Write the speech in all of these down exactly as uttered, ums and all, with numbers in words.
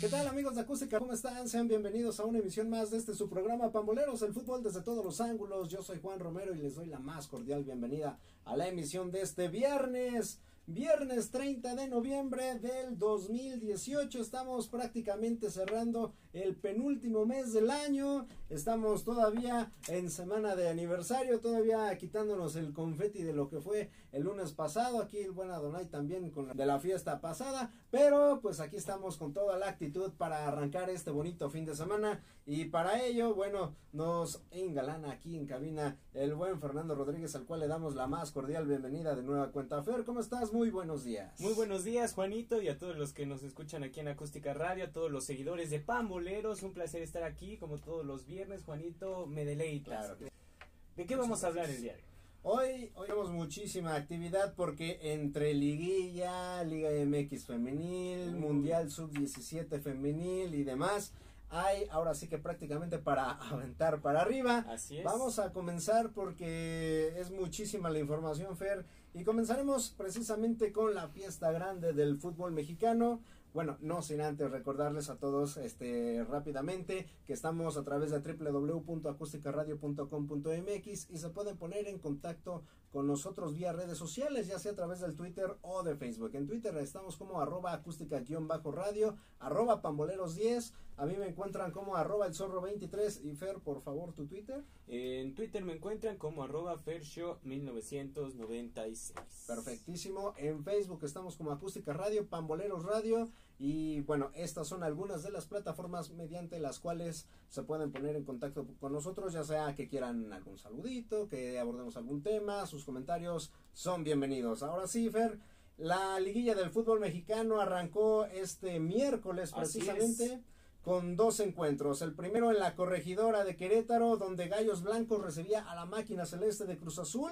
¿Qué tal, amigos de Acústica? ¿Cómo están? Sean bienvenidos a una emisión más de este su programa Pamboleros, el fútbol desde todos los ángulos. Yo soy Juan Romero y les doy la más cordial bienvenida a la emisión de este viernes. Viernes treinta de noviembre del dos mil dieciocho, estamos prácticamente cerrando el penúltimo mes del año, estamos todavía en semana de aniversario, todavía quitándonos el confeti de lo que fue el lunes pasado, aquí el buen Adonai también con la de la fiesta pasada, pero pues aquí estamos con toda la actitud para arrancar este bonito fin de semana y para ello, bueno, nos engalana aquí en cabina el buen Fernando Rodríguez, al cual le damos la más cordial bienvenida de nueva cuenta. Fer, ¿cómo estás? Muy buenos días. Muy buenos días, Juanito, y a todos los que nos escuchan aquí en Acústica Radio, a todos los seguidores de Pamboleros, un placer estar aquí como todos los viernes, Juanito, me deleitas. Claro. ¿De qué vamos a hablar el día de hoy? Hoy, hoy tenemos muchísima actividad porque entre liguilla, Liga M X femenil, uh. Mundial sub diecisiete femenil y demás, hay ahora sí que prácticamente para aventar para arriba. Así es. Vamos a comenzar porque es muchísima la información, Fer, y comenzaremos precisamente con la fiesta grande del fútbol mexicano. Bueno, no sin antes recordarles a todos este rápidamente que estamos a través de doble u doble u doble u punto acústica radio punto com punto m x y se pueden poner en contacto con nosotros vía redes sociales, ya sea a través del Twitter o de Facebook. En Twitter estamos como arroba acústica-radio, arroba pamboleros diez, a mí me encuentran como arroba el zorro veintitrés y Fer, por favor, tu Twitter. En Twitter me encuentran como arroba fershow mil novecientos noventa y seis. Perfectísimo. En Facebook estamos como Acústica Radio, Pamboleros Radio. Y bueno, estas son algunas de las plataformas mediante las cuales se pueden poner en contacto con nosotros, ya sea que quieran algún saludito, que abordemos algún tema, sus comentarios son bienvenidos. Ahora sí, Fer, la liguilla del fútbol mexicano arrancó este miércoles precisamente con dos encuentros. El primero en la Corregidora de Querétaro, donde Gallos Blancos recibía a la Máquina Celeste de Cruz Azul.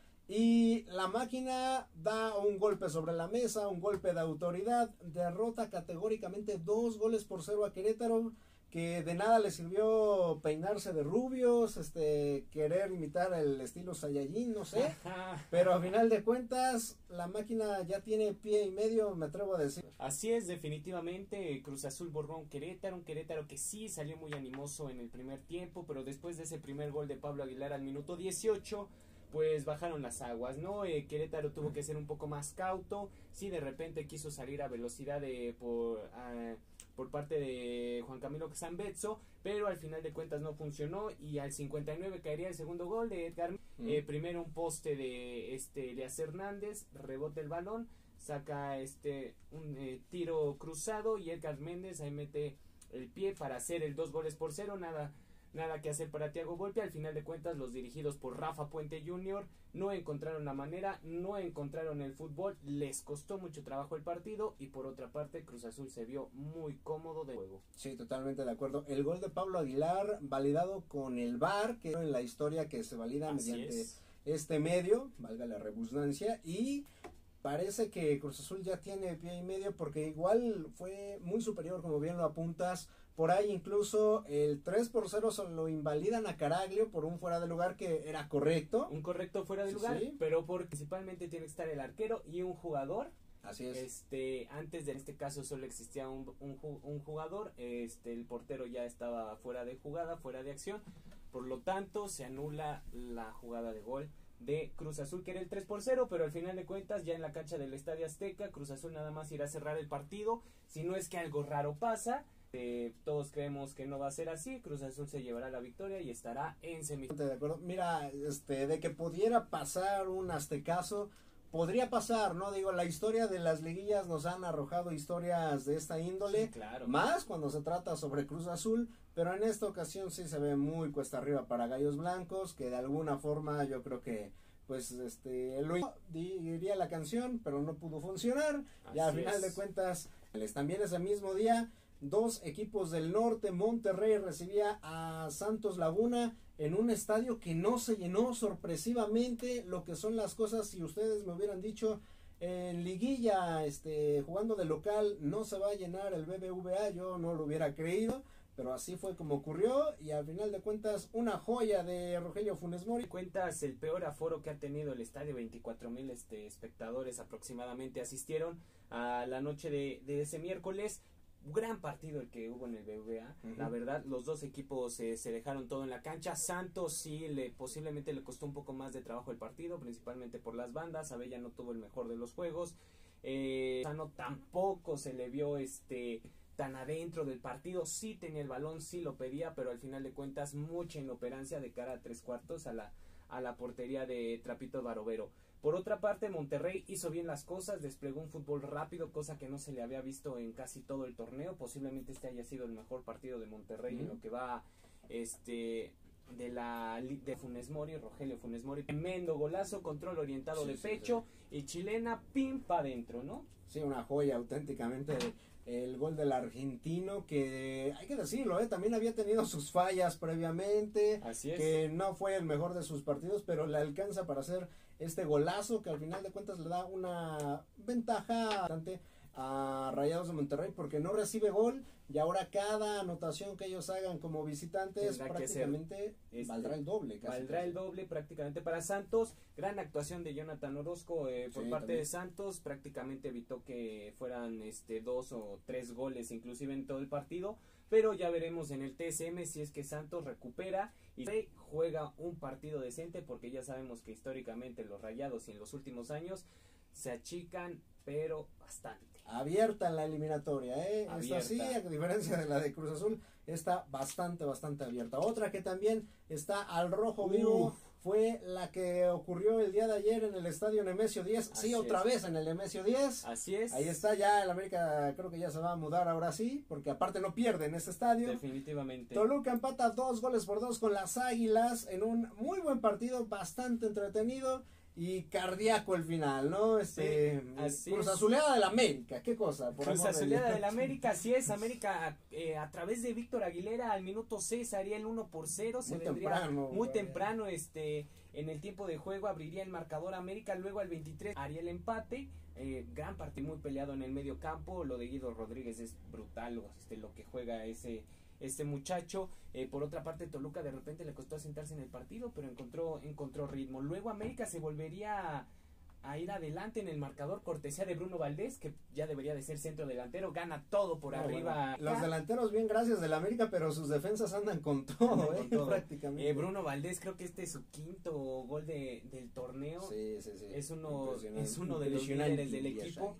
Y la Máquina da un golpe sobre la mesa, un golpe de autoridad, derrota categóricamente dos goles por cero a Querétaro, que de nada le sirvió peinarse de rubios, este, querer imitar el estilo Saiyajin, no sé, pero a final de cuentas la Máquina ya tiene pie y medio, me atrevo a decir. Así es, definitivamente, Cruz Azul borró un Querétaro, un Querétaro que sí salió muy animoso en el primer tiempo, pero después de ese primer gol de Pablo Aguilar al minuto dieciocho, pues bajaron las aguas, ¿no? Eh, Querétaro tuvo que ser un poco más cauto, sí de repente quiso salir a velocidad de por uh, por parte de Juan Camilo Zambetso, pero al final de cuentas no funcionó y al cincuenta y nueve caería el segundo gol de Edgar, mm. eh, primero un poste de este Elías Hernández, rebote el balón, saca este un eh, tiro cruzado y Edgar Méndez ahí mete el pie para hacer el dos goles por cero, nada Nada que hacer para Thiago Volpi. Al final de cuentas, los dirigidos por Rafa Puente junior no encontraron la manera, no encontraron el fútbol, les costó mucho trabajo el partido y por otra parte Cruz Azul se vio muy cómodo de juego. Sí, totalmente de acuerdo. El gol de Pablo Aguilar validado con el V A R, que en la historia que se valida Así mediante es. este medio, valga la redundancia, y parece que Cruz Azul ya tiene pie y medio porque igual fue muy superior, como bien lo apuntas. Por ahí incluso el tres por cero se lo invalidan a Caraglio por un fuera de lugar que era correcto. Un correcto fuera de lugar, sí, pero por, principalmente tiene que estar el arquero y un jugador. Así es. Este, antes de este caso solo existía un, un, un jugador, este, el portero ya estaba fuera de jugada, fuera de acción. Por lo tanto, se anula la jugada de gol de Cruz Azul, que era el tres por cero, pero al final de cuentas ya en la cancha del Estadio Azteca, Cruz Azul nada más irá a cerrar el partido, si no es que algo raro pasa. Eh, todos creemos que no va a ser así, Cruz Azul se llevará la victoria y estará en semifinales. De acuerdo, mira, este, de que pudiera pasar un aztecaso, podría pasar, ¿no? Digo, la historia de las liguillas nos han arrojado historias de esta índole, sí, claro, más cuando se trata sobre Cruz Azul, pero en esta ocasión sí se ve muy cuesta arriba para Gallos Blancos, que de alguna forma yo creo que pues este lo diría la canción, pero no pudo funcionar. Así ya al final es. de cuentas, también ese mismo día dos equipos del norte, Monterrey recibía a Santos Laguna en un estadio que no se llenó sorpresivamente, lo que son las cosas. Si ustedes me hubieran dicho en liguilla, este, jugando de local, no se va a llenar el B B V A, yo no lo hubiera creído, pero así fue como ocurrió y al final de cuentas una joya de Rogelio Funes Mori. Cuentas el peor aforo que ha tenido el estadio, veinticuatro mil este, espectadores aproximadamente asistieron a la noche de, de ese miércoles. gran partido el que hubo en el B B V A, uh-huh. La verdad, los dos equipos eh, se dejaron todo en la cancha. Santos sí, le posiblemente le costó un poco más de trabajo el partido, principalmente por las bandas. Abella no tuvo el mejor de los juegos. Eh, Sano tampoco se le vio este tan adentro del partido. Sí tenía el balón, sí lo pedía, pero al final de cuentas mucha inoperancia de cara a tres cuartos a la, a la portería de Trapito Barovero. Por otra parte, Monterrey hizo bien las cosas, desplegó un fútbol rápido, cosa que no se le había visto en casi todo el torneo. Posiblemente este haya sido el mejor partido de Monterrey uh-huh. en lo que va este de la de Funes Mori, Rogelio Funes Mori. Tremendo golazo, control orientado sí, de sí, pecho sí. Y chilena, pim pa' adentro, ¿no? Sí, una joya auténticamente. El gol del argentino, que hay que decirlo, ¿eh? También había tenido sus fallas previamente. Así es. Que no fue el mejor de sus partidos, pero le alcanza para hacer este golazo que al final de cuentas le da una ventaja bastante a Rayados de Monterrey porque no recibe gol y ahora cada anotación que ellos hagan como visitantes Tendrá prácticamente este, valdrá el doble. Casi valdrá casi. el doble prácticamente para Santos. Gran actuación de Jonathan Orozco eh, por sí, parte también. de Santos, prácticamente evitó que fueran este dos o tres goles inclusive en todo el partido, pero ya veremos en el T S M si es que Santos recupera y juega un partido decente, porque ya sabemos que históricamente los Rayados y en los últimos años se achican, pero bastante. Abierta la eliminatoria, ¿eh? Abierta. Esta sí, a diferencia de la de Cruz Azul, está bastante, bastante abierta. Otra que también está al rojo vivo Uf. fue la que ocurrió el día de ayer en el estadio Nemesio diez. Así sí, otra es. vez en el Nemesio diez. Así es. Ahí está ya el América, creo que ya se va a mudar ahora sí, porque aparte no pierde en este estadio. Definitivamente. Toluca empata dos goles por dos con las Águilas en un muy buen partido, bastante entretenido. Y cardíaco el final, ¿no? Este, sí, Cruz Azuleada del América, qué cosa. Por Cruz Azuleada del América, así es. América eh, a través de Víctor Aguilera al minuto seis haría el uno por cero. Se muy vendría temprano. Muy temprano este en el tiempo de juego, abriría el marcador América. Luego al veintitrés haría el empate. Eh, gran partido, muy peleado en el medio campo. Lo de Guido Rodríguez es brutal, este, lo que juega ese... este muchacho. Eh, por otra parte, Toluca de repente le costó asentarse en el partido, pero encontró encontró ritmo. Luego América se volvería a, a ir adelante en el marcador, cortesía de Bruno Valdés, que ya debería de ser centro delantero, gana todo por no, arriba. Bueno, los delanteros bien gracias del América, pero sus defensas andan con todo, andan con eh, todo. prácticamente. Eh, Bruno Valdés, creo que este es su quinto gol de, del torneo. Sí, sí, sí. Es uno, es uno de los líderes del equipo,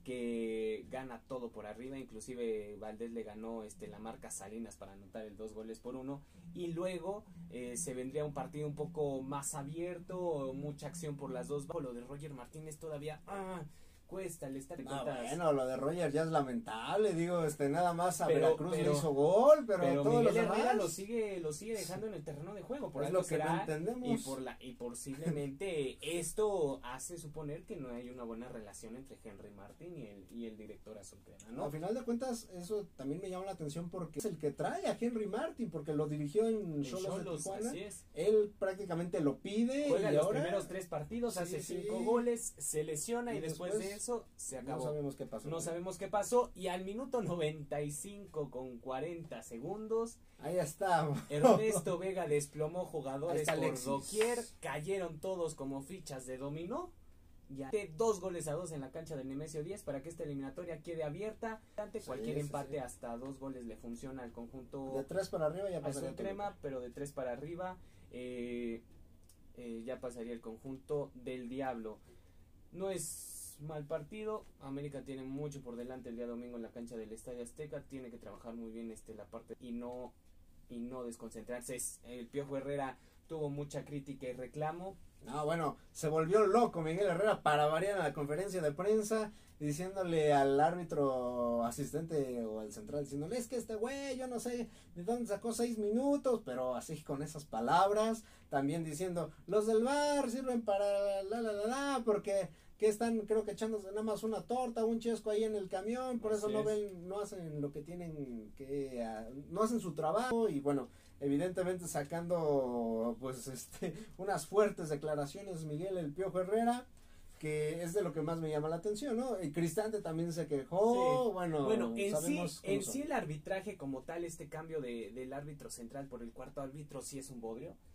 que gana todo por arriba. Inclusive Valdés le ganó este la marca Salinas para anotar el dos goles por uno, y luego eh, se vendría un partido un poco más abierto, mucha acción por las dos. Lo de Roger Martínez todavía ah, cuesta, le está de no, cuentas. Bueno, lo de Roger ya es lamentable, digo, este nada más a pero, Veracruz pero, le hizo gol, pero, pero todos Miguel los Herrera demás lo sigue lo sigue dejando en el terreno de juego, por es algo lo que será, no entendemos. y por la y posiblemente esto hace suponer que no hay una buena relación entre Henry Martin y el y el director azulcrema, ¿no? A final de cuentas eso también me llama la atención porque es el que trae a Henry Martin, porque lo dirigió en Xolos de Tijuana. Así es. Él prácticamente lo pide, juega y los ahora primeros tres partidos, sí, hace cinco sí. goles, se lesiona y, y después, después de eso se acabó. No sabemos qué pasó. No sabemos qué pasó, y al minuto noventa y cinco con cuarenta segundos, ahí está. Ernesto Vega desplomó jugadores por doquier, cayeron todos como fichas de dominó. Ya dos goles a dos en la cancha del Nemesio diez para que esta eliminatoria quede abierta. Ante sí, cualquier sí, empate sí. hasta dos goles le funciona al conjunto. De tres para arriba ya pasaría el crema, pero de tres para arriba eh, eh, ya pasaría el conjunto del Diablo. No es mal partido. América tiene mucho por delante el día domingo en la cancha del Estadio Azteca. Tiene que trabajar muy bien este la parte y no y no desconcentrarse. El Piojo Herrera tuvo mucha crítica y reclamo. No, bueno, se volvió loco Miguel Herrera para variar en la conferencia de prensa, diciéndole al árbitro asistente o al central, diciéndole, es que este güey, yo no sé de dónde sacó seis minutos, pero así con esas palabras, también diciendo, los del V A R sirven para la la la la, porque que están creo que echándose nada más una torta, un chesco ahí en el camión, por eso no ven, no hacen lo que tienen que, uh, no hacen su trabajo, y bueno, evidentemente sacando pues este unas fuertes declaraciones Miguel el Piojo Herrera, que es de lo que más me llama la atención, ¿no? Y Cristante también se quejó, sí. bueno, bueno, en sabemos sí, en sí el arbitraje como tal, este cambio de, del árbitro central por el cuarto árbitro sí es un bodrio.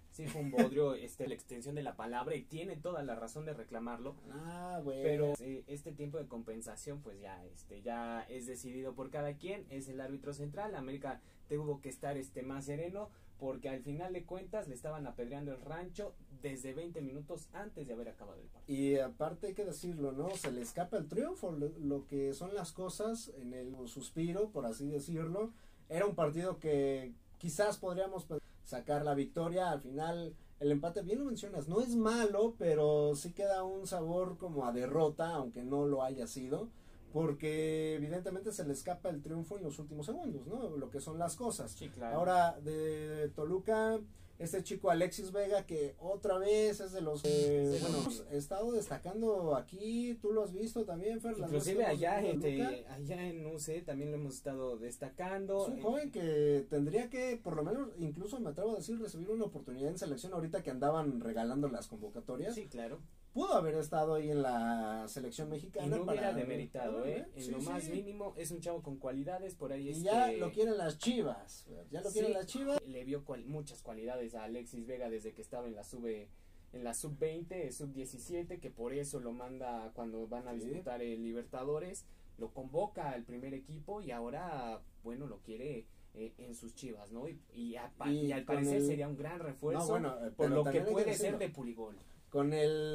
Sí, fue un bodrio, este, la extensión de la palabra, y tiene toda la razón de reclamarlo. Ah, güey. Pero eh, este tiempo de compensación, pues ya, este, ya es decidido por cada quien, es el árbitro central. América tuvo que estar, este, más sereno, porque al final de cuentas le estaban apedreando el rancho desde veinte minutos antes de haber acabado el partido. Y aparte hay que decirlo, ¿no? Se le escapa el triunfo, lo, lo que son las cosas en el suspiro, por así decirlo. Era un partido que quizás podríamos sacar la victoria. Al final el empate, bien lo mencionas, no es malo, pero sí queda un sabor como a derrota, aunque no lo haya sido, porque evidentemente se le escapa el triunfo en los últimos segundos, ¿no? Lo que son las cosas. Sí, claro. Ahora, de, de Toluca, este chico Alexis Vega, que otra vez es de los que, Sí, bueno, sí. he estado destacando aquí, tú lo has visto también, Fer. las Inclusive veces que allá, hemos visto a este, Toluca. allá en U C también lo hemos estado destacando. Es un Eh, joven que tendría que, por lo menos, incluso me atrevo a decir, recibir una oportunidad en selección ahorita que andaban regalando las convocatorias. Sí, claro. Pudo haber estado ahí en la selección Y mexicana. no hubiera para- demeritado, ¿eh? En Sí, lo más sí. mínimo, es un chavo con cualidades, por ahí Y este, ya lo quieren las Chivas, ya lo quieren sí, las Chivas. le vio cual- muchas cualidades a Alexis Vega desde que estaba en la sub en la sub veinte, sub diecisiete, que por eso lo manda cuando van a Sí. disputar el Libertadores, lo convoca al primer equipo y ahora, bueno, lo quiere eh, en sus Chivas, ¿no? Y, y, a- Y y al con parecer el- sería un gran refuerzo, No, bueno, eh, por pero lo que también hay que puede ser decirlo. de Puligol. Con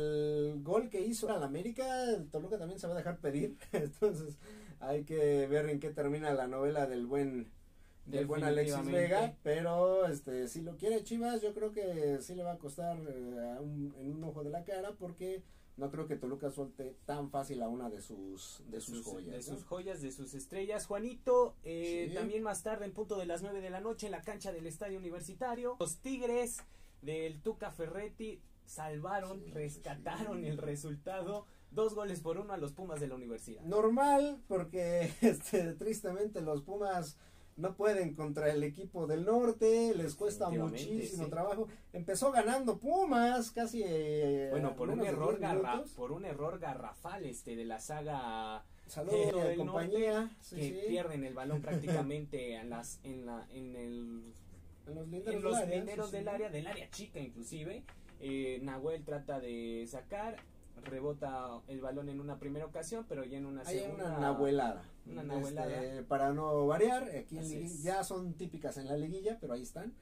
el gol que hizo al América, el Toluca también se va a dejar pedir. Entonces hay que ver en qué termina la novela del buen del buen Alexis Definitivamente. Vega. Pero este si lo quiere Chivas, yo creo que sí le va a costar eh, a un- en un ojo de la cara, porque no creo que Toluca suelte tan fácil a una de sus de sus, joyas. de ¿no? sus joyas, de sus estrellas. Juanito, eh, Sí. también más tarde, en punto de las nueve de la noche, en la cancha del Estadio Universitario, los Tigres del Tuca Ferretti salvaron, Sí, rescataron sí. el resultado, dos goles por uno a los Pumas de la Universidad. Normal, porque este tristemente los Pumas no pueden contra el equipo del norte, les cuesta Definitivamente, muchísimo sí. trabajo. Empezó ganando Pumas, casi eh, Bueno, por un menos de error diez garra, minutos. por un error garrafal este de la saga Saludos eh, a del la compañía, sí, que sí, pierden el balón prácticamente en las en la en el en los linderos, en los del área, linderos sí, sí. del área, del área chica inclusive. eh, Nahuel trata de sacar, rebota el balón en una primera ocasión, pero ya en una Hay segunda una nahuelada. una Este, nahuelada. para no variar, aquí en Así liguilla- es. ya son típicas en la liguilla, pero ahí están.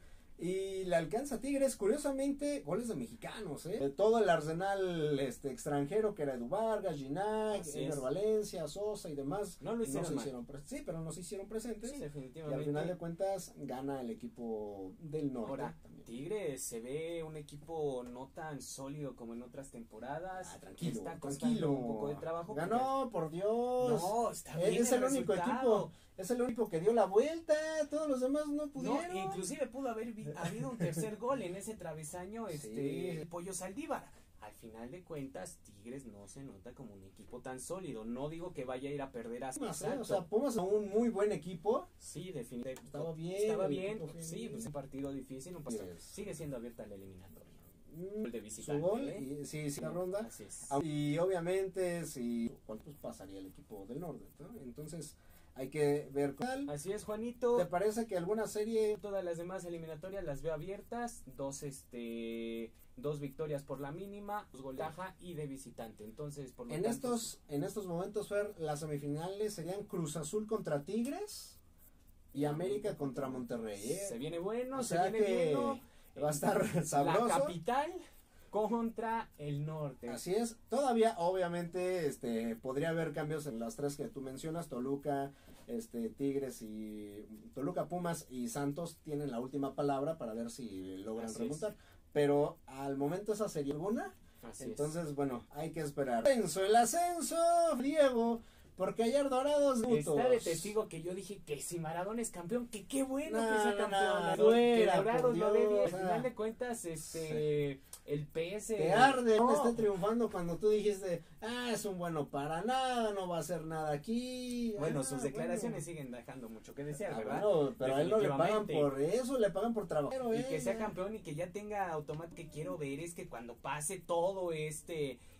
Y le alcanza a Tigres, curiosamente, goles de mexicanos, ¿eh? De todo el arsenal este extranjero que era Edu Vargas, Ginac, Así Ener es. Valencia, Sosa y demás. No lo hicieron se mal. hicieron pre- sí, pero no se hicieron presentes. Sí, y definitivamente. al final de cuentas gana el equipo del norte. Ahora, también. Tigres se ve un equipo no tan sólido como en otras temporadas. Ah, tranquilo, Está costando tranquilo. un poco de trabajo. Ganó, por Dios. No, está Eh, bien es el único resultado. equipo, es el único que dio la vuelta, todos los demás no No, pudieron. inclusive pudo haber vi- habido un tercer gol en ese travesaño, este Sí. Pollo Saldívar. Al final de cuentas, Tigres no se nota como un equipo tan sólido. No digo que vaya a ir a perder a Pumas, ¿eh? Exacto. O sea, Pumas es un muy buen equipo. Sí, definitivamente. Estaba bien, Estaba el bien. equipo fue Sí, bien. pues un partido difícil. Un partido- Yes. Sigue siendo abierta la eliminatoria. Mm, Gol de su visitante, gol, ¿eh? y, sí, sí, la ronda. Así es. Y obviamente, si pues pasaría el equipo del norte, ¿no? Entonces, hay que ver. Así es, Juanito. ¿Te parece que alguna serie Todas las demás eliminatorias las veo abiertas, dos este dos victorias por la mínima, dos goles de caja y de visitante. Entonces, por lo en tanto, estos en estos momentos, Fer, las semifinales serían Cruz Azul contra Tigres y América contra Monterrey, ¿eh? se viene bueno, O se sea viene que bueno. va a estar sabroso. La capital contra el norte. Así es, todavía obviamente este podría haber cambios en las tres que tú mencionas, Toluca, este Tigres y Toluca, Pumas y Santos tienen la última palabra para ver si logran Así remontar, pero al momento esa sería alguna, Así entonces es. bueno, hay que esperar. Ascenso, el ascenso, Diego, porque ayer Dorados Está de testigo que yo dije que si Maradona es campeón, que qué bueno No, que sea no, campeón. no, que fuera, Dorados por lo dé bien. Dios, Al o sea, final de cuentas, este el P S te arde, no, no esté triunfando cuando tú dijiste, ah, es un bueno para nada, no va a hacer nada aquí. Bueno, Ah, sus declaraciones bueno. siguen dejando mucho que desear, Ah, ¿verdad? bueno, pero a él no le pagan Definitivamente. por eso, le pagan por trabajo. Y que sea campeón y que ya tenga automático, que quiero ver es que cuando pase todo este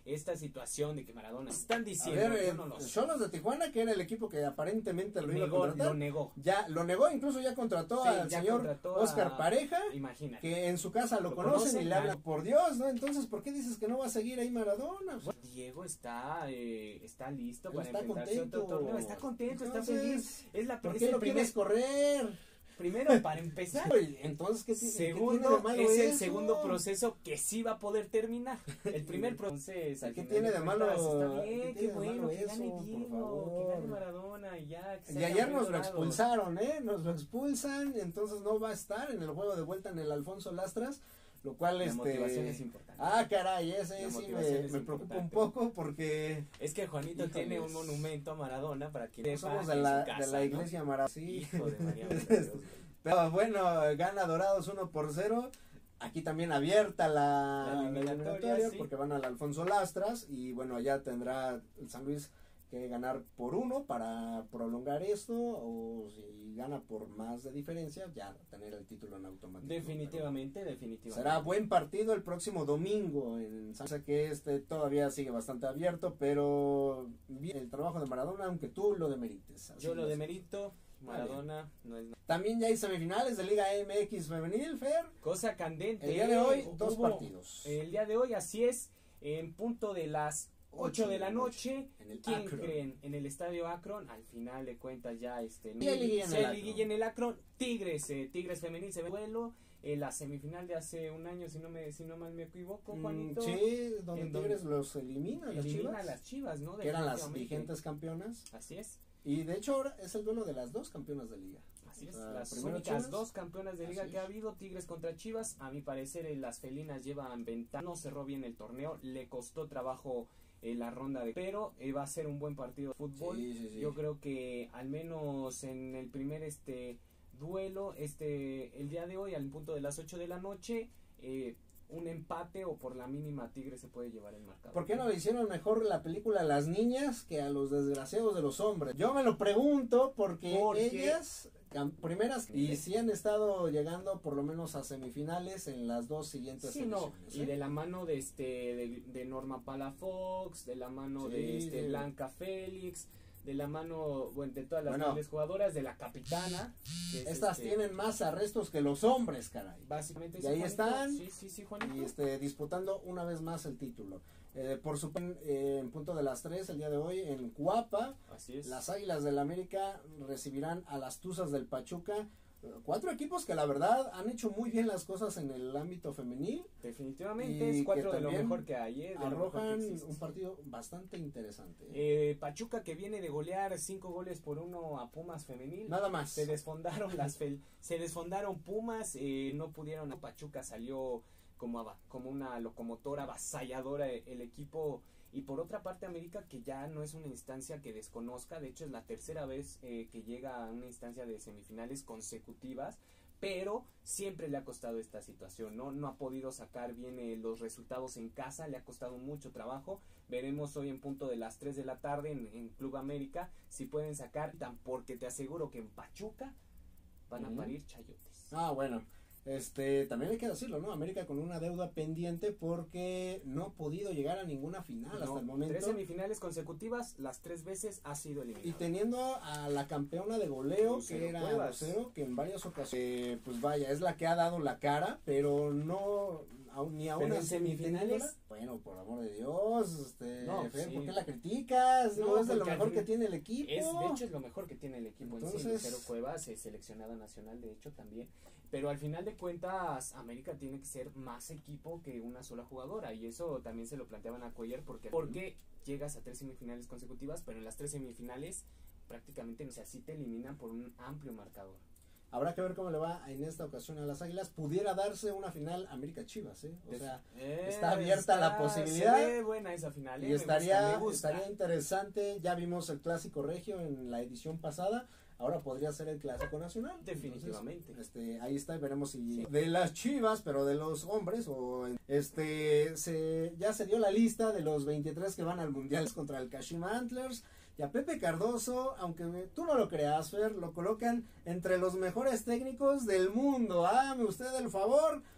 esta situación de que Maradona están A diciendo, ver, yo no lo sé. Cholos de Tijuana, que era el equipo que aparentemente lo iba a Negó, contratar, lo negó. ya lo negó, incluso ya contrató Sí, al ya señor contrató Oscar a- Pareja, Imagínate. que en su casa lo, ¿Lo conocen, conocen? y le Ah. hablan, por Dios, ¿no? Entonces, ¿por qué dices que no va a seguir ahí Maradona? Bueno, Diego está está, eh, está listo Él para está enfrentarse a otro contento. torneo, está contento, está Entonces, feliz. Es la ¿por es qué el lo primer- quieres correr? Primero, para empezar, Oye, entonces, ¿qué, ti- ¿qué tiene segundo, de malo es el eso? segundo proceso que sí va a poder terminar. El primer proceso, al ¿Qué final tiene de malo? cuentas, está ¿Qué bien, tiene qué de bueno, malo que gane eso, por Diego, que favor? gane Maradona y ya. que Y sea ayer campeón nos lo dorado. expulsaron, ¿eh? Nos lo expulsan, entonces no va a estar en el juego de vuelta en el Alfonso Lastras, lo cual, La este... motivación es importante. Ah, caray, ese La sí motivación me, es me preocupa un importante. poco porque Es que Juanito Híjoles. tiene un monumento a Maradona para que no sepa somos de en la, su casa, de la ¿no? iglesia Mara. Sí. Hijo de María. Dios, güey. Pero bueno, gana Dorados uno por cero. Aquí también abierta la, La la eliminatoria, eliminatoria sí. porque van al Alfonso Lastras y bueno, allá tendrá el San Luis que ganar por uno para prolongar esto, o si gana por más de diferencia, ya tener el título en automático. Definitivamente, Pero definitivamente. será buen partido el próximo domingo en San Luis, que este todavía sigue bastante abierto, pero bien el trabajo de Maradona, aunque tú lo demerites. así Yo lo es. demerito. Maradona no es nada. También ya hay semifinales de Liga M X femenil, Fer. Cosa candente. El día de hoy, Hubo- dos partidos. El día de hoy, así es, en punto de las ocho de la noche. En el ¿Quién Akron. creen? En el estadio Akron, al final de cuentas ya este Y hay liguilla en sí el hay Akron. liguilla en el Akron. Tigres, eh, Tigres femenil se ve duelo. Eh, la semifinal de hace un año, si no me si no mal me equivoco, Mm, Juanito. sí, donde en Tigres donde los elimina, las Elimina Chivas, a las Chivas, ¿no? que eran las Definitivamente. vigentes campeonas. Así es. Y de hecho ahora es el duelo de las dos campeonas de liga. Así es, O sea, las primero únicas Chivas. dos campeonas de liga Así que ha es. habido, Tigres contra Chivas, a mi parecer eh, las felinas llevan ventaja, no cerró bien el torneo, le costó trabajo eh, la ronda de, pero eh, va a ser un buen partido de fútbol. Sí, sí, sí. Yo creo que al menos en el primer este duelo, este el día de hoy al punto de las ocho de la noche, eh, un empate o por la mínima Tigres se puede llevar el marcador. ¿Por qué no le hicieron mejor la película a las niñas que a los desgraciados de los hombres? Yo me lo pregunto porque Porque- ellas, cam- primeras, y sí han estado llegando por lo menos a semifinales en las dos siguientes Sí, no, ediciones, y ¿eh? de la mano de este de, de Norma Palafox, de la mano Sí, de este sí. Blanca Félix, de la mano bueno, de todas las Bueno. grandes jugadoras, de la capitana. que es, Estas este, tienen más arrestos que los hombres, caray. básicamente Y sí, ahí Juanito. están. Sí, sí, sí, Juanito. Y este, disputando una vez más el título. Eh, por su eh, en punto de las tres el día de hoy en Cuapa, Así es. las Águilas del América recibirán a las Tuzas del Pachuca. Eh, Cuatro equipos que la verdad han hecho muy bien las cosas en el ámbito femenil. Definitivamente y es cuatro que de lo también mejor que hay, eh, de lo mejor que Arrojan existe. un partido bastante interesante. Eh, Pachuca que viene de golear cinco goles por uno a Pumas femenil. Nada más. Se desfondaron las fel- se desfondaron Pumas, eh, no pudieron, Pachuca salió como ava- como una locomotora avasalladora e- el equipo. Y por otra parte América, que ya no es una instancia que desconozca, de hecho es la tercera vez eh, que llega a una instancia de semifinales consecutivas, pero siempre le ha costado esta situación, no no ha podido sacar bien eh, los resultados en casa, le ha costado mucho trabajo. Veremos hoy en punto de las tres de la tarde en, en Club América si pueden sacar, tan porque te aseguro que en Pachuca van Ujú. a parir chayotes. Ah, bueno. Este, también hay que decirlo, ¿no? América con una deuda pendiente porque no ha podido llegar a ninguna final No, hasta el momento. Tres semifinales consecutivas, las tres veces ha sido eliminado. Y teniendo a la campeona de goleo, Lucero que era Cuevas. Lucero, que en varias ocasiones, eh, pues vaya, es la que ha dado la cara, pero no, aún, ni aún Pero en así, semifinales- teniéndola. Bueno, por amor de Dios, este, No, Fer, sí. ¿por qué la criticas? No, No, es de lo porque al mejor fin- que tiene el equipo. Es, de hecho, es lo mejor que tiene el equipo en sí. Entonces- Lucero Cuevas es seleccionada nacional, de hecho, también. Pero al final de cuentas, América tiene que ser más equipo que una sola jugadora. Y eso también se lo planteaban a Cuellar. Porque, porque llegas a tres semifinales consecutivas, pero en las tres semifinales prácticamente, o sea, sí te eliminan por un amplio marcador. Habrá que ver cómo le va en esta ocasión a las Águilas. Pudiera darse una final América-Chivas, ¿eh? O sea, Eh, está abierta la posibilidad. Se ve buena esa final. eh, y me estaría, gusta, me gusta. estaría interesante. Ya vimos el Clásico Regio en la edición pasada. Ahora podría ser el Clásico Nacional. Definitivamente. Entonces, este, ahí está, veremos si de las Chivas, pero de los hombres, o este, se, ya se dio la lista de los veintitrés que van al Mundial contra el Kashima Antlers. Y a Pepe Cardoso, aunque tú no lo creas, Fer, lo colocan entre los mejores técnicos del mundo. Hágame usted el favor.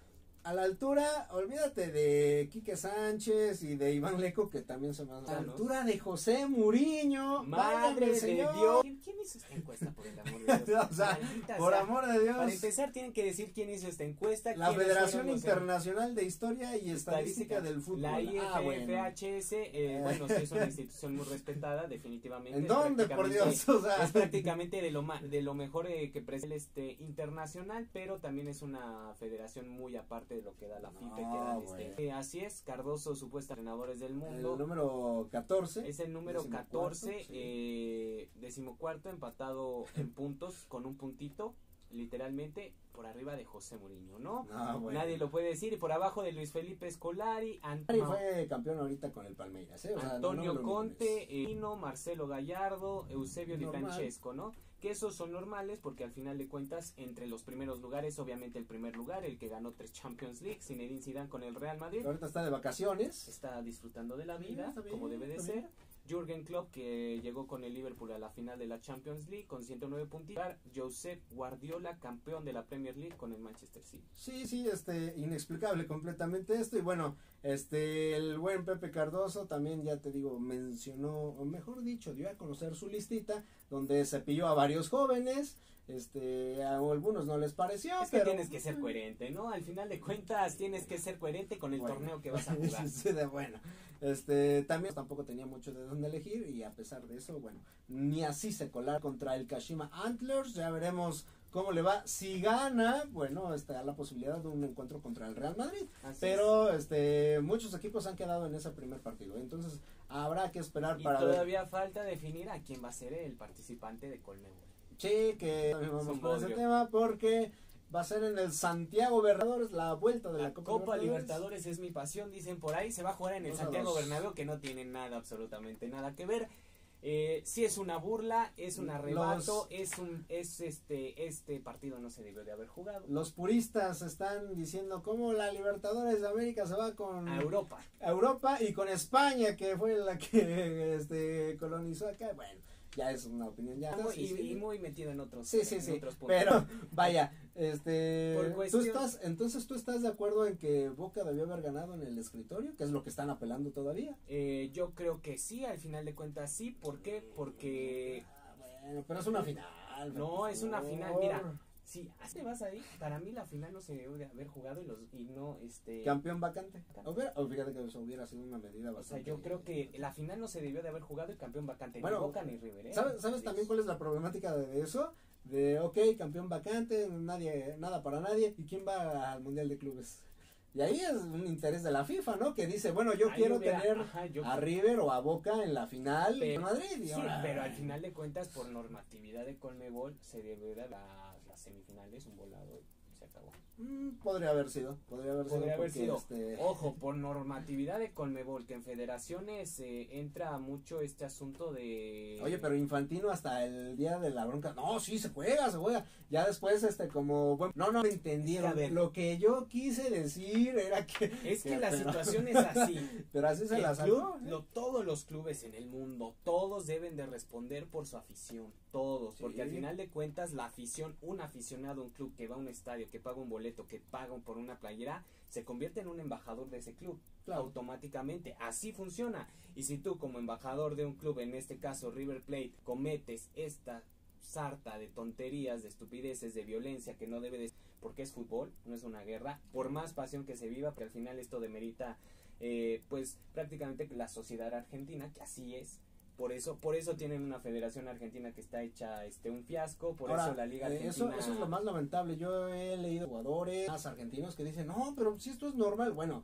a la altura, olvídate de Quique Sánchez y de Iván Leco, que también se van a la altura de José Muriño. Madre de señor. Dios. ¿Quién, ¿Quién hizo esta encuesta, por el amor de Dios? O sea, Maldita por sea. amor de Dios. Para empezar, tienen que decir quién hizo esta encuesta. La quiénes Federación fueron los- Internacional de Historia y Estadística del Fútbol. La Ah, bueno. I F F H S, eh, bueno, sí es una institución muy respetada, definitivamente. ¿En Es dónde, por prácticamente- Dios? O sea, Es prácticamente de lo ma- de lo mejor eh, que presenta el este internacional, pero también es una federación muy aparte de lo que da la FIFA, No, que dan bueno. este. Eh, así es, Cardoso, supuesta entrenadores del el mundo. número catorce. Es el número decimocuarto, catorce, sí. eh, decimocuarto, empatado en puntos, con un puntito, literalmente, por arriba de José Mourinho, ¿no? Ah, bueno. Nadie lo puede decir, y por abajo de Luis Felipe Scolari, Ant- Y no, fue campeón ahorita con el Palmeiras, ¿eh? O sea, no- Antonio no me lo Conte, olvides. eh, Pino, Marcelo Gallardo, Eusebio Di Normal. Francesco, ¿no? Que esos son normales porque al final de cuentas entre los primeros lugares, obviamente el primer lugar, el que ganó tres Champions League, Zinedine Zidane con el Real Madrid, Ahorita está de vacaciones. está disfrutando de la Sí, vida está bien, como debe de está ser. bien. Jürgen Klopp, que llegó con el Liverpool a la final de la Champions League con ciento nueve puntitos. Josep Guardiola, campeón de la Premier League con el Manchester City. Sí, sí, este, inexplicable completamente esto. Y bueno, este, el buen Pepe Cardoso también, ya te digo, mencionó, o mejor dicho, dio a conocer su listita, donde se pilló a varios jóvenes. Este, a algunos no les pareció, Es que pero tienes que ser coherente, ¿no? Al final de cuentas tienes que ser coherente con el Bueno. torneo que vas a jugar. Sí, de bueno. Este, también tampoco tenía mucho de dónde elegir y a pesar de eso, bueno, ni así se colar contra el Kashima Antlers. Ya veremos cómo le va. Si gana, bueno, está la posibilidad de un encuentro contra el Real Madrid. Así Pero este, muchos equipos han quedado en ese primer partido. Entonces, habrá que esperar es. Y para ver. todavía falta definir a quién va a ser el participante de Colmebol. Sí, que también Es vamos un por ese bodrio. tema porque va a ser en el Santiago Bernabéu la vuelta de la, La Copa, Copa Libertadores. Libertadores es mi pasión, dicen por ahí. Se va a jugar en el Dos a Santiago dos. Bernabéu, que no tiene nada, absolutamente nada que ver. Eh, sí es una burla, es un arrebato, Los- es un, es este, este partido no se debió de haber jugado. Los puristas están diciendo cómo la Libertadores de América se va con A Europa. Europa y con España, que fue la que este colonizó acá. Bueno, ya es una opinión ya. Muy- sí, y, sí. y muy metido en otros, Sí, sí, en sí, otros puntos. pero vaya, este, Por tú cuestión- estás, entonces tú estás de acuerdo en que Boca debió haber ganado en el escritorio, que es lo que están apelando todavía. Eh, yo creo que sí, al final de cuentas sí. ¿Por qué? Porque Ah, bueno, pero es una final. no, por es una favor. final. Mira, si así vas ahí, para mí la final no se debe de haber jugado y, los, y no, este... Campeón vacante. Hubiera, oh, fíjate que eso hubiera sido una medida O sea, bastante. yo creo que la final no se debió de haber jugado y campeón vacante. Bueno, ni Boca ni River, ¿eh? ¿Sabes, ¿sabes Sí. también cuál es la problemática de eso? De, ok, campeón vacante, nadie, nada para nadie, ¿y quién va al Mundial de Clubes? Y ahí es un interés de la FIFA, ¿no? Que dice, bueno, yo Ahí quiero hubiera- tener ajá, yo- a River o a Boca en la final Pero- de Madrid. Y Sí, ahora- pero al final de cuentas, por normatividad de Colmebol, se debe de la- las semifinales, un volado y se acabó. Mm, podría haber sido, podría haber sido. Podría haber porque, sido. este, Ojo, por normatividad de Colmebol, que en federaciones eh, entra mucho este asunto de... Oye, pero Infantino hasta el día de la bronca, no, sí, se juega, se juega. Ya después, este, como, bueno, no, no me entendieron. Es que, a ver. Lo que yo quise decir era que... Es que que- la pero- situación es así. Pero así se El la club, sacó. ¿eh? lo- todos los clubes en el mundo, todos deben de responder por su afición, todos, Sí. porque al final de cuentas la afición, un aficionado a un club que va a un estadio, que paga un boleto, que paga por una playera, se convierte en un embajador de ese club, Claro. automáticamente, así funciona. Y si tú como embajador de un club, en este caso River Plate, cometes esta sarta de tonterías, de estupideces, de violencia que no debe de, porque es fútbol, no es una guerra, por más pasión que se viva, pero al final esto demerita eh, pues prácticamente la sociedad argentina, que así es. Por eso, por eso tienen una federación argentina que está hecha este un fiasco, por Ahora, eso la liga eh, argentina. eso, eso es lo más lamentable. Yo he leído jugadores más argentinos que dicen, no, pero si esto es normal, bueno,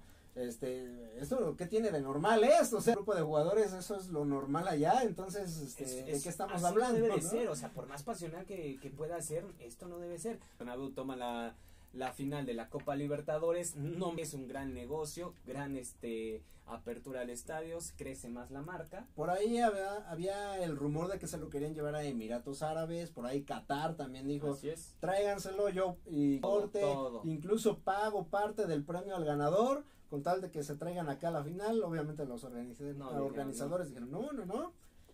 este, esto, ¿qué tiene de normal esto? O sea, grupo de jugadores, eso es lo normal allá, entonces, este, Es- ¿de es- qué estamos así hablando? No debe de ¿no? ser, o sea, por más pasional que, que pueda ser, esto no debe ser. Bernabéu toma la, la final de la Copa Libertadores, no es un gran negocio, gran este apertura al estadio, crece más la marca. Por ahí había, había el rumor de que se lo querían llevar a Emiratos Árabes, por ahí Qatar también dijo, Así es. tráiganselo yo y Todo, corte, todo. incluso pago parte del premio al ganador, con tal de que se traigan acá a la final. Obviamente los organizadores, No, no, organizadores dijeron, no, no, no,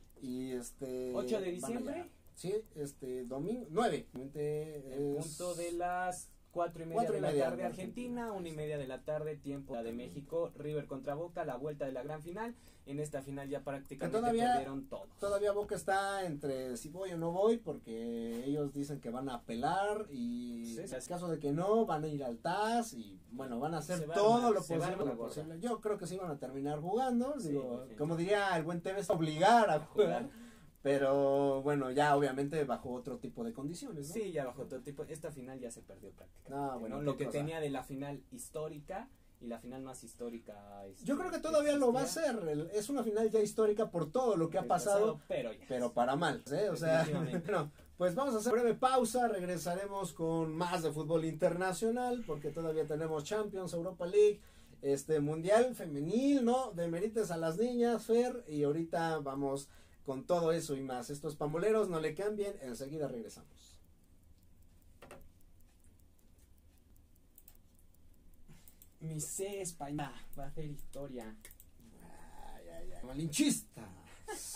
y este... ocho de van diciembre. allá. Sí, este, domingo, nueve. En punto de las Cuatro y media Cuatro de y la media tarde de Argentina, Argentina. una y media de la tarde tiempo de México, River contra Boca, la vuelta de la gran final. En esta final ya prácticamente Que todavía- perdieron todos. Todavía Boca está entre si voy o no voy, porque ellos dicen que van a apelar y Sí, en sí. caso de que no, van a ir al T A S y bueno, van a hacer Se va a todo armar, lo se va a posible, armar lo la gorda. posible. Yo creo que sí van a terminar jugando, Sí, digo, definitivamente. como diría el buen Tevez, obligar a jugar, pero bueno, ya obviamente bajo otro tipo de condiciones, ¿no? Sí, ya bajo todo tipo. Esta final ya se perdió prácticamente. Ah, bueno, ¿no? qué Lo que cosa. tenía de la final histórica y la final más histórica. este, Yo creo que todavía lo va a existía. hacer, el- es una final ya histórica por todo lo que ha El pasado, pero ya. pero para mal, ¿eh? O sea, Definitivamente. bueno, pues vamos a hacer breve pausa, regresaremos con más de fútbol internacional, porque todavía tenemos Champions, Europa League, este Mundial Femenil, ¿no? Demerites a las niñas, Fer, y ahorita vamos con todo eso y más. Estos pamboleros, no le cambien, enseguida regresamos. Mi C española va a hacer historia. Ay, ay, ay, malinchistas.